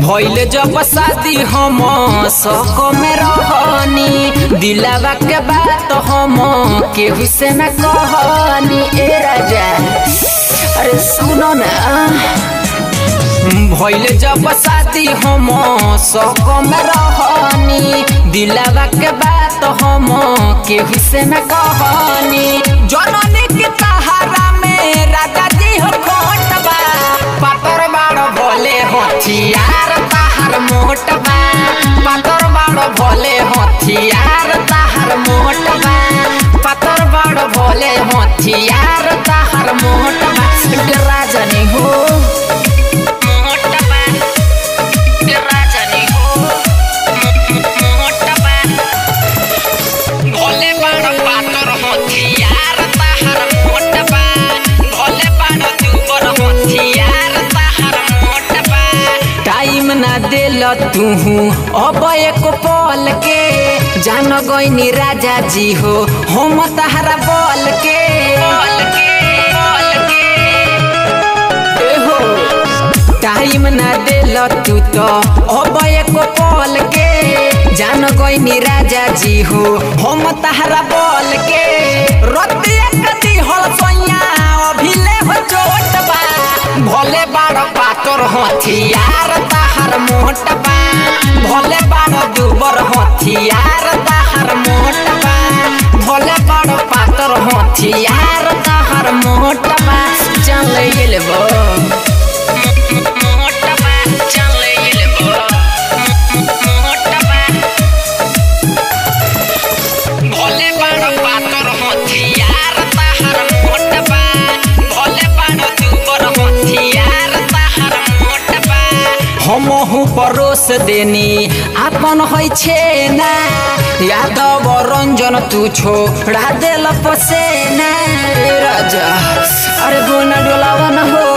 भइले जब शादी हम शौक में रहनी, दिलावा के बात हम केहू से न कहनी। ए राजा अरे सुनो ना, भइले जब शादी हम शौक में रहनी, दिलावा के बात हम केहू से न कहनी। जननी के सहारा में राजा जी हो खोटबा, पातर बाड़ भोले हथियार ताहर मोटबा, पातर बाड़ भोले हथियार ताहर मोटबा, पातर बाड़ भोले हथियार ताहर मोटबा। राजा नहीं हो मोटबा, राजा नहीं हो मोटबा, भोले बाड़ पातर हथियार ताहर मोटबा, भोले बाड़ दुबर हथियार ताहर मोटबा। टाइम ना देल तुहू अब एक पल के, जान गईनी राजा जी हो हम तहरा बोल के। टाइम ना देल तू तो अब एक पल के, जान गईनी राजा जी हो हम तहरा बोल के। रतिया कदी हल सोया अभिले हो चोटबा, भोले बाड़ पातर हथियार ताहर मोटबा, भोले बाड़ दुबर हथियार ताहर मोटबा, भोले बाड़ पातर हथियार ताहर मोटबा। चल लेबो मोटबा, चल लेबो मोटबा, भोले बाड़ पातर हथियार ताहर मोटबा, भोले बाड़ दुबर हथियार ताहर मोटबा। हमहु परोस देनी आपन होइ छे ना, यादव रंजन तू छोड़ा देल पसेना। राजा अरे गोना डोलावा न हो,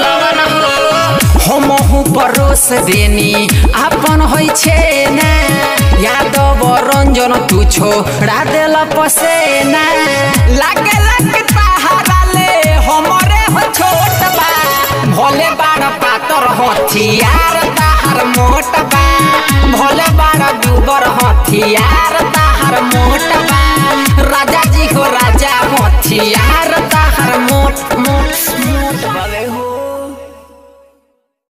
हमहु परोस देनी आपन होइ छे ना, यादव रंजन तू छोड़ा देल पसेना। लागे लागे ताहारा ले हमरे हो छोटबा, भोले बाड़ पातर हथियार ताहर मोटबा, भोले बाड़ दुबर हथियार ताहर मोटबा। राजा जी हो राजा हथियार